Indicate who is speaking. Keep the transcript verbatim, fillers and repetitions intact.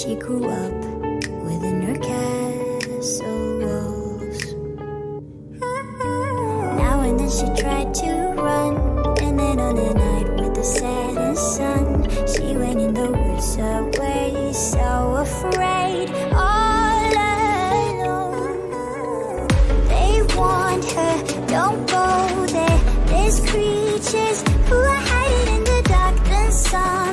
Speaker 1: She grew up within her castle walls. Now and then she tried to run, and then on a night with the setting sun, she went in the woods away, so afraid, all alone. They warned her, don't go there, there's creatures who are hiding in the dark. Then some